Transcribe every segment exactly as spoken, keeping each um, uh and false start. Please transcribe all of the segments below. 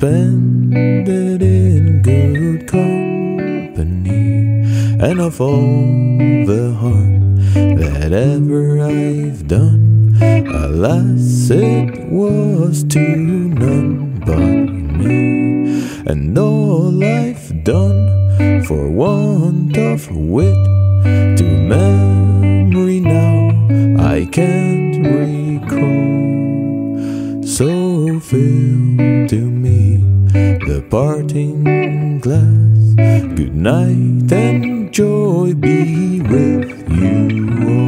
spend it in good company, and of all the harm that ever I've done, alas, it was to none but me. And all I've done for want of wit, to memory now I can't recall. So fill to me the parting glass. Good night and joy be with you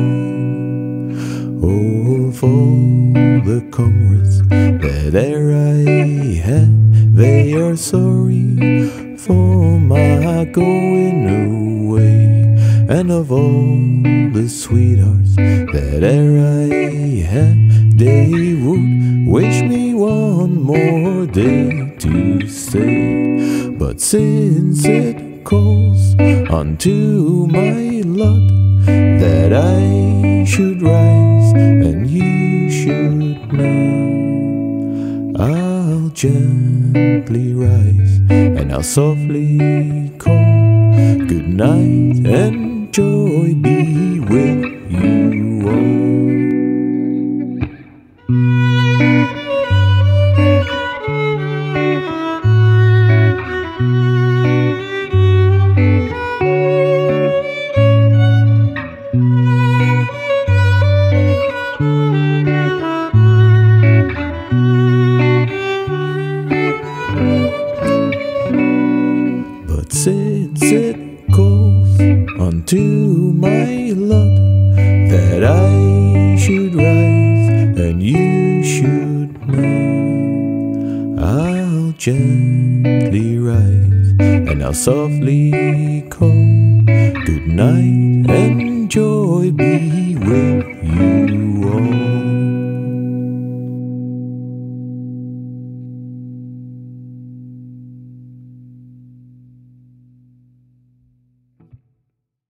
all. Oh, for the comrades that e'er I had, they are sorry for my going away. And of all the sweethearts that e'er I had, they would wish me one more day to stay. But since it calls unto my lot that I should rise and you should not, I'll gently rise and I'll softly call. Good night and joy be with you all. But since it calls unto my lot that I should rise and you should not, I'll gently rise and I'll softly call. Good night and joy be with